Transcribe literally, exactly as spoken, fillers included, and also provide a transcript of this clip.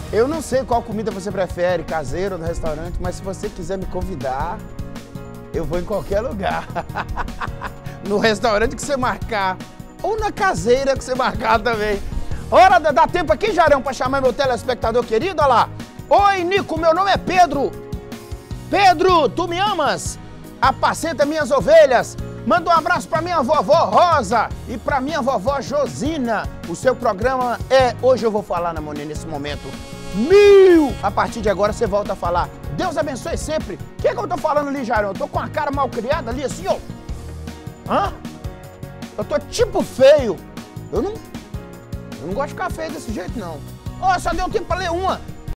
Eu não sei qual comida você prefere, caseiro ou no restaurante, mas se você quiser me convidar, eu vou em qualquer lugar. No restaurante que você marcar, ou na caseira que você marcar também. Hora de dar tempo aqui, Jarão, para chamar meu telespectador querido, olha lá. Oi, Nico, meu nome é Pedro. Pedro, tu me amas? Apacenta minhas ovelhas. Manda um abraço para minha vovó Rosa e para minha vovó Josina. O seu programa é Hoje Eu Vou Falar na Monet nesse momento. Mil! A partir de agora você volta a falar. Deus abençoe sempre. O que é que eu tô falando ali, Jarão? Eu tô com a cara mal criada ali assim, ó. Hã? Eu tô tipo feio. Eu não... Eu não gosto de ficar feio desse jeito, não. Ó, oh, só deu tempo pra ler uma.